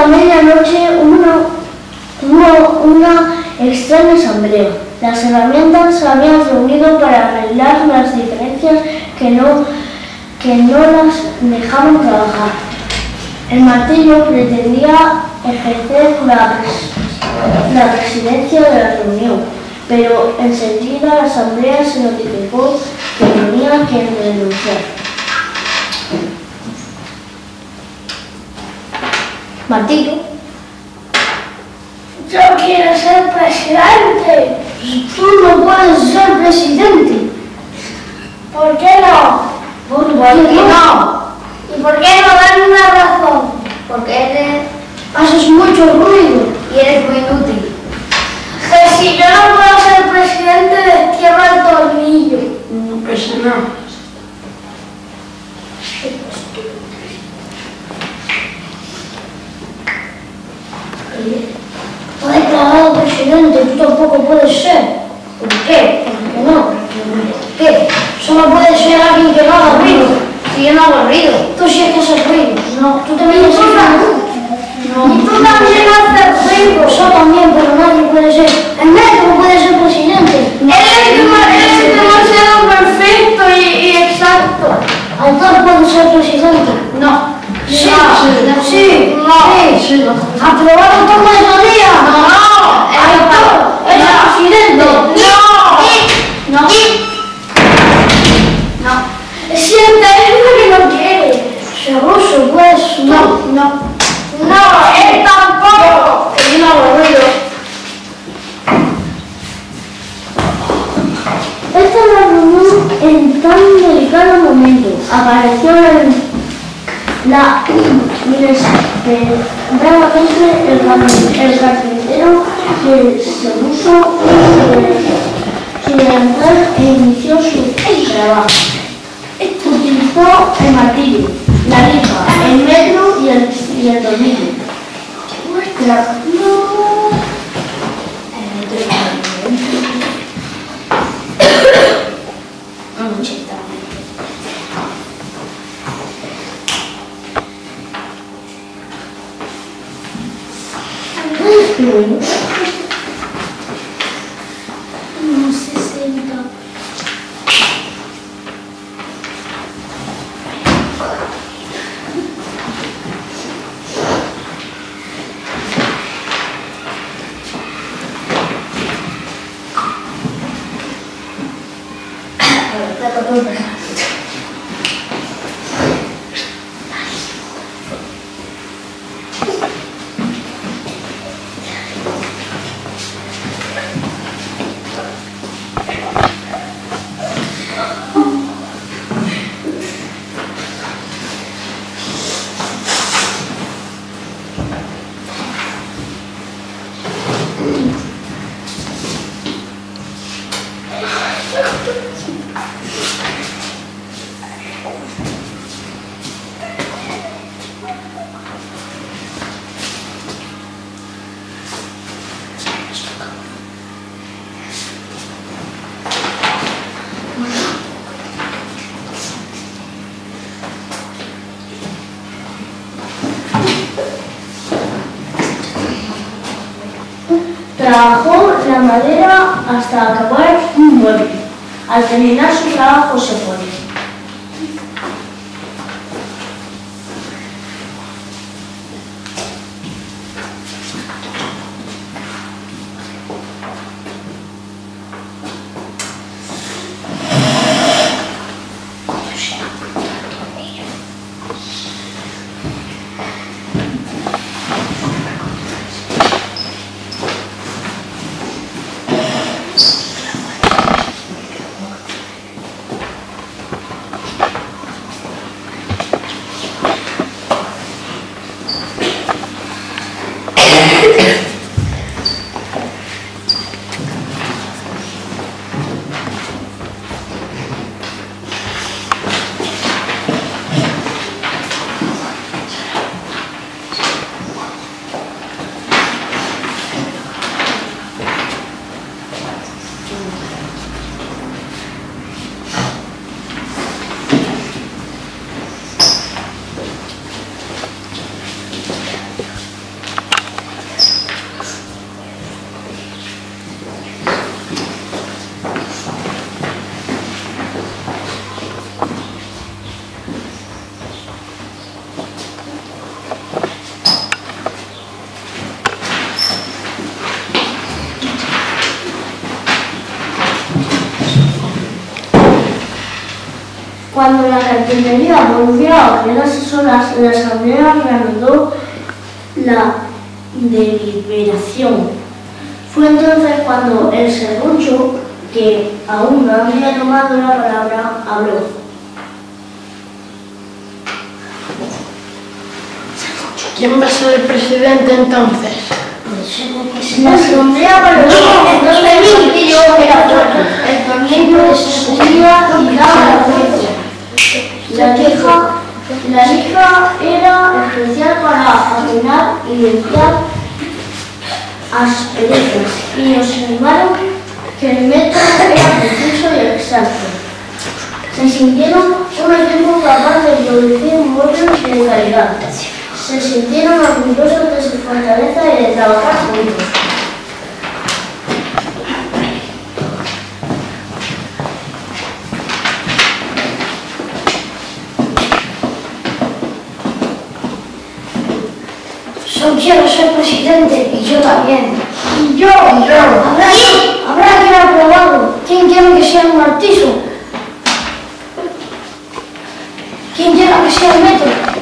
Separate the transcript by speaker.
Speaker 1: la medianoche hubo una extraña asamblea. Las herramientas se habían reunido para arreglar las diferencias que no las dejaban trabajar. El martillo pretendía ejercer la presidencia de la reunión, pero enseguida la asamblea se notificó que tenía que renunciar. Martillo.
Speaker 2: Yo quiero ser presidente.
Speaker 1: Tú no puedes ser presidente.
Speaker 2: ¿Por qué no?
Speaker 1: ¿Por qué no?
Speaker 2: ¿Y por qué no dan una razón?
Speaker 3: Porque
Speaker 1: Haces mucho ruido.
Speaker 3: y eres muy inútil.
Speaker 2: Que si yo no puedo ser presidente, destierro el tornillo.
Speaker 1: Pues no. Está declarado presidente, tú tampoco puedes ser. ¿Por qué? Porque no. ¿Por qué? Solo puede ser alguien que no haga ruido.
Speaker 3: Si yo no hago ruido.
Speaker 1: Tú sí es que haces ruido. No, tú también haces ruido. No.
Speaker 2: Y tú también haces ruido.
Speaker 1: Yo también, pero nadie puede ser. El médico puede ser presidente.
Speaker 2: Él es demasiado perfecto y exacto.
Speaker 1: Autor puede ser presidente.
Speaker 3: No.
Speaker 1: Sí,
Speaker 3: No.
Speaker 1: sí,
Speaker 3: No.
Speaker 1: sí. Aprobado todo el día.
Speaker 3: No.
Speaker 1: Autor, es el presidente.
Speaker 3: No. No.
Speaker 2: Siente, es lo que no quiere.
Speaker 1: Seguro, pues.
Speaker 3: No.
Speaker 2: No, él tampoco.
Speaker 3: Que yo no hago ruido.
Speaker 1: Esta es la reunión en tan delicado momento. Apareció la inesperadamente el carpintero que se puso sin entrar e inició su trabajo. Utilizó el martillo, la lija, el metro y el tornillo.
Speaker 2: No se sienta.
Speaker 1: Trabajó la madera hasta acabar un mueble. Al terminar su trabajo se fue. Cuando la carpintería volvió a quedarse solas, la asamblea reanudó la deliberación. Fue entonces cuando el serrucho, que aún no había tomado la palabra, habló.
Speaker 3: ¿Quién va a ser el presidente entonces?
Speaker 1: La asamblea valoró dos beneficios el tornillo subía y daba la vuelta. La lija era especial para afinar y limpiar asperezas y observaron que el método era preciso y exacto. Se sintieron un equipo capaz de producir muebles de calidad. Se sintieron orgullosos de su fortaleza y de trabajar juntos.
Speaker 2: Yo quiero ser presidente y yo también.
Speaker 3: Y yo.
Speaker 2: Habrá quien ha probado. ¿Quién quiere que sea un artiso? ¿Quién quiere que sea el método?